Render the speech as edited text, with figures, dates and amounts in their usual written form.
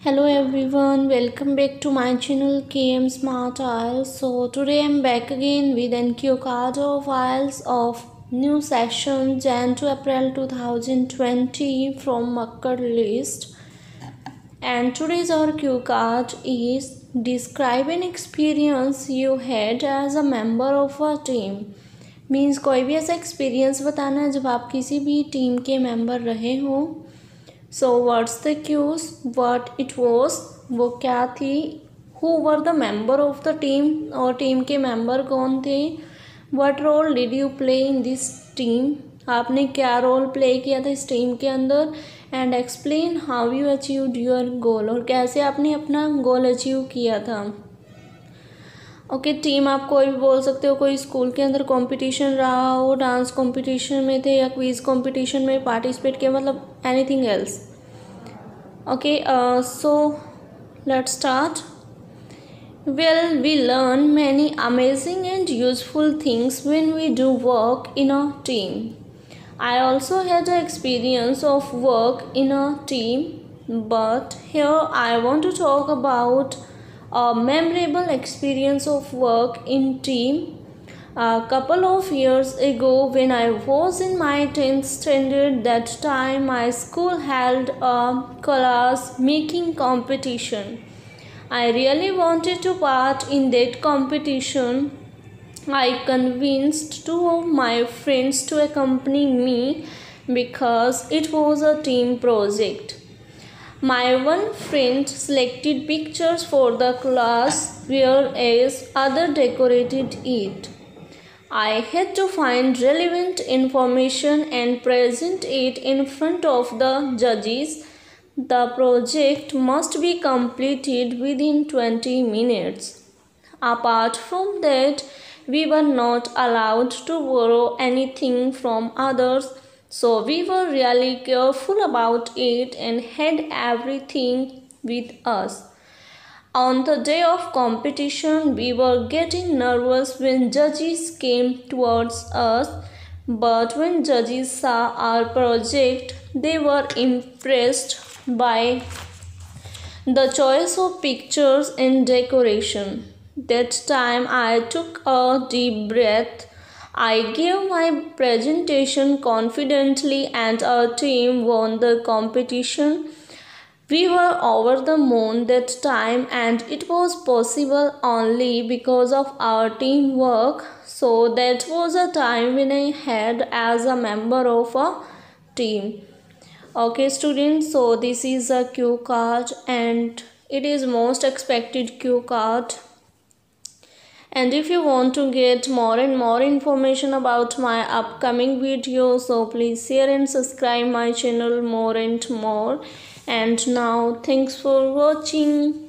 Hello everyone, welcome back to my channel KM Smart IELTS. So today I'm back again with NQ card of IELTS of new session Jan to April 2020 from Makkar list. And today's our cue card is describe an experience you had as a member of a team. Means कोई भी ऐसा experience बताना है जब आप किसी भी team के मेंबर रहे हो. So what's the cues, what it was, वो क्या थी, who were the member of the team, और टीम के मेंबर कौन थे, what role did you play in this team, आपने क्या रोल प्ले किया था इस टीम के अंदर, and explain how you achieved your goal, और कैसे आपने अपना गोल अचीव किया था. ओके टीम आप कोई भी बोल सकते हो, कोई स्कूल के अंदर कंपटीशन रहा हो, डांस कंपटीशन में थे या क्विज कंपटीशन में पार्टिसिपेट किया, मतलब anything else. Okay so let's start. Well we learn many amazing and useful things when we do work in a team. I also had an experience of work in a team, but here I want to talk about a memorable experience of work in team. A couple of years ago, when I was in my 10th standard, that time my school held a class making competition. I really wanted to part in that competition. I convinced two of my friends to accompany me because it was a team project. My one friend selected pictures for the class whereas other decorated it. I had to find relevant information and present it in front of the judges. The project must be completed within 20 minutes. Apart from that, we were not allowed to borrow anything from others, so we were really careful about it and had everything with us. On the day of competition, we were getting nervous when judges came towards us, but when judges saw our project, they were impressed by the choice of pictures and decoration. That time I took a deep breath. I gave my presentation confidently and our team won the competition. We were over the moon that time, and it was possible only because of our teamwork. So that was a time when I had as a member of a team. Okay students, so this is a cue card and it is most expected cue card. And if you want to get more and more information about my upcoming videos, so please share and subscribe my channel more and more. And now thanks for watching.